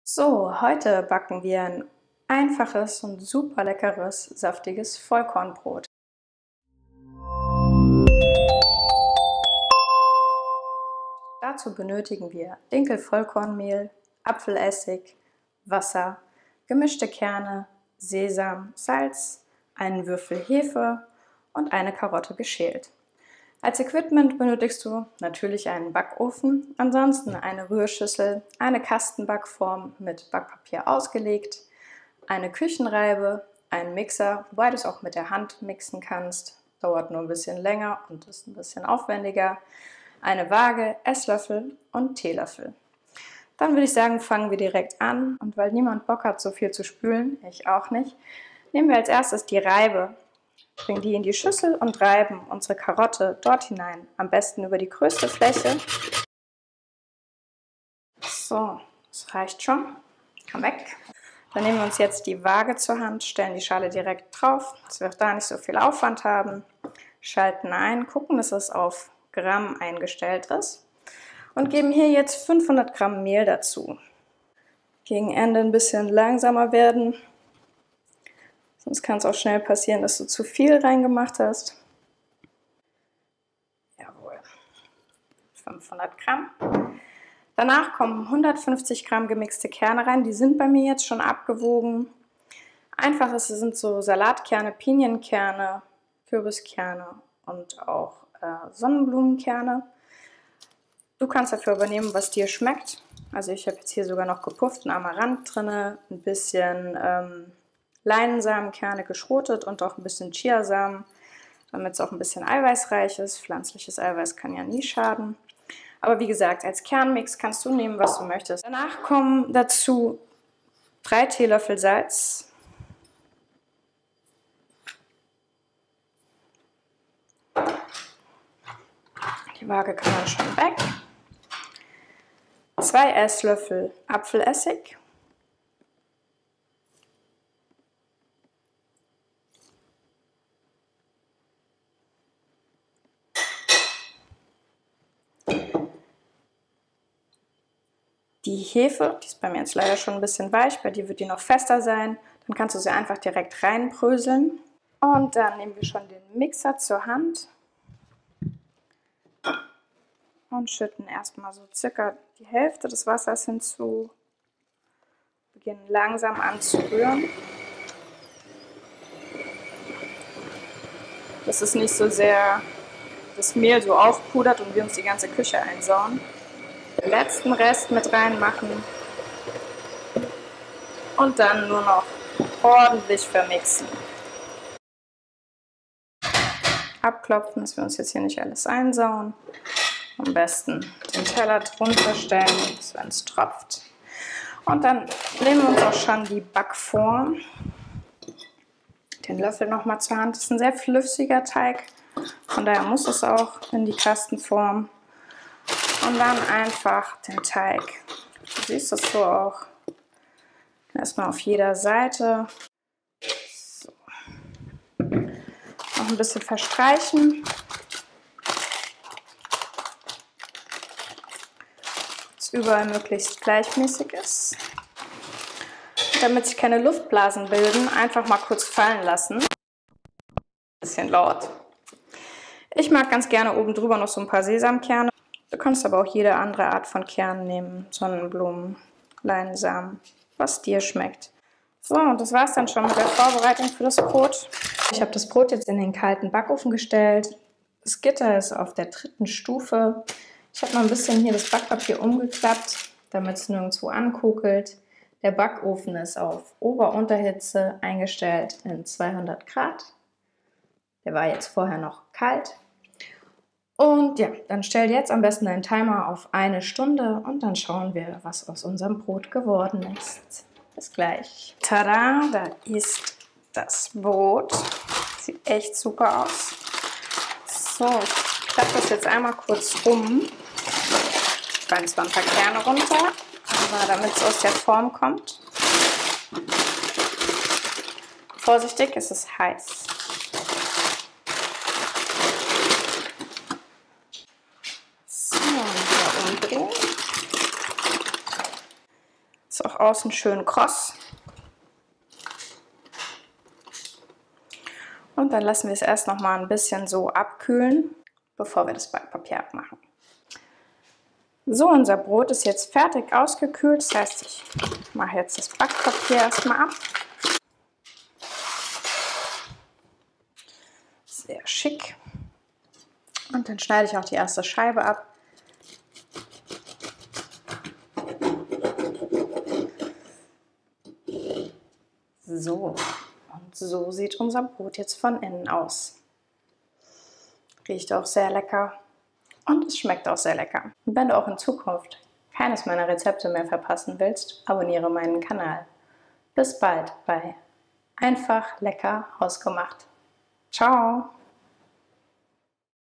So, heute backen wir ein einfaches und super leckeres, saftiges Vollkornbrot. Dazu benötigen wir Dinkelvollkornmehl, Apfelessig, Wasser, gemischte Kerne, Sesam, Salz, einen Würfel Hefe und eine Karotte geschält. Als Equipment benötigst du natürlich einen Backofen, ansonsten eine Rührschüssel, eine Kastenbackform mit Backpapier ausgelegt, eine Küchenreibe, einen Mixer, wobei du es auch mit der Hand mixen kannst, dauert nur ein bisschen länger und ist ein bisschen aufwendiger, eine Waage, Esslöffel und Teelöffel. Dann würde ich sagen, fangen wir direkt an, und weil niemand Bock hat, so viel zu spülen, ich auch nicht, nehmen wir als erstes die Reibe. Bringen die in die Schüssel und reiben unsere Karotte dort hinein, am besten über die größte Fläche. So, das reicht schon, kann weg. Dann nehmen wir uns jetzt die Waage zur Hand, stellen die Schale direkt drauf, dass wir auch da nicht so viel Aufwand haben, schalten ein, gucken, dass es auf Gramm eingestellt ist und geben hier jetzt 500 Gramm Mehl dazu. Gegen Ende ein bisschen langsamer werden. Sonst kann es auch schnell passieren, dass du zu viel reingemacht hast. Jawohl. 500 Gramm. Danach kommen 150 Gramm gemixte Kerne rein. Die sind bei mir jetzt schon abgewogen. Einfaches sind so Salatkerne, Pinienkerne, Kürbiskerne und auch Sonnenblumenkerne. Du kannst dafür übernehmen, was dir schmeckt. Also ich habe jetzt hier sogar noch gepufften Amaranth drin, ein bisschen Leinensamenkerne geschrotet und auch ein bisschen Chiasamen, damit es auch ein bisschen eiweißreich ist. Pflanzliches Eiweiß kann ja nie schaden. Aber wie gesagt, als Kernmix kannst du nehmen, was du möchtest. Danach kommen dazu 3 Teelöffel Salz, die Waage kann man schon weg, 2 Esslöffel Apfelessig, die Hefe, die ist bei mir jetzt leider schon ein bisschen weich, bei dir wird die noch fester sein. Dann kannst du sie einfach direkt reinbröseln. Und dann nehmen wir schon den Mixer zur Hand und schütten erstmal so circa die Hälfte des Wassers hinzu. Beginnen langsam an zu rühren. Dass es nicht so sehr das Mehl so aufpudert und wir uns die ganze Küche einsauen. Den letzten Rest mit reinmachen und dann nur noch ordentlich vermixen. Abklopfen, dass wir uns jetzt hier nicht alles einsauen. Am besten den Teller drunter stellen, wenn es tropft. Und dann nehmen wir uns auch schon die Backform. Den Löffel nochmal zur Hand. Das ist ein sehr flüssiger Teig, von daher muss es auch in die Kastenform. Und dann einfach den Teig, du siehst das so auch, erstmal auf jeder Seite. So. Noch ein bisschen verstreichen. Dass es überall möglichst gleichmäßig ist. Damit sich keine Luftblasen bilden, einfach mal kurz fallen lassen. Ein bisschen laut. Ich mag ganz gerne oben drüber noch so ein paar Sesamkerne. Du kannst aber auch jede andere Art von Kern nehmen. Sonnenblumen, Leinsamen, was dir schmeckt. So, und das war es dann schon mit der Vorbereitung für das Brot. Ich habe das Brot jetzt in den kalten Backofen gestellt. Das Gitter ist auf der 3. Stufe. Ich habe mal ein bisschen hier das Backpapier umgeklappt, damit es nirgendwo ankokelt. Der Backofen ist auf Ober-Unterhitze eingestellt in 200 Grad. Der war jetzt vorher noch kalt. Und ja, dann stell jetzt am besten einen Timer auf 1 Stunde und dann schauen wir, was aus unserem Brot geworden ist. Bis gleich. Tada, da ist das Brot. Sieht echt super aus. So, ich klappe das jetzt einmal kurz rum. Ich fange zwar ein paar Kerne runter, aber damit es aus der Form kommt. Vorsichtig, es ist heiß. Ist auch außen schön kross. Und dann lassen wir es erst noch mal ein bisschen so abkühlen, bevor wir das Backpapier abmachen. So, unser Brot ist jetzt fertig ausgekühlt. Das heißt, ich mache jetzt das Backpapier erstmal ab. Sehr schick. Und dann schneide ich auch die erste Scheibe ab. So, und so sieht unser Brot jetzt von innen aus. Riecht auch sehr lecker und es schmeckt auch sehr lecker. Und wenn du auch in Zukunft keines meiner Rezepte mehr verpassen willst, abonniere meinen Kanal. Bis bald bei Einfach lecker hausgemacht. Ciao!